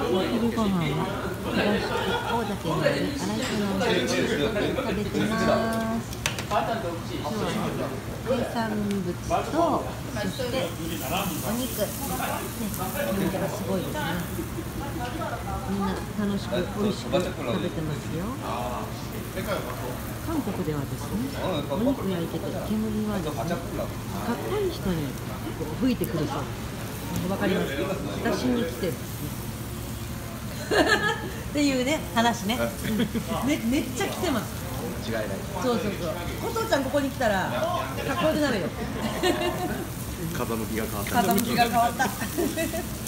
昼ご飯は東区大岳にある嵐のおせち食べてます。今日は海産物と、そしてお肉、ね、人気がすごいですね。みんな楽しく美味しく食べてますよ。韓国ではですね、お肉焼いてて煙はですね、かっこいい人に吹いてくるそうです。わかります。私に来てるっていうね話ね。めっちゃ来てます。 違いない。 そう。お父ちゃんここに来たらかっこよくなるよ。 風向きが変わった。 風向きが変わった。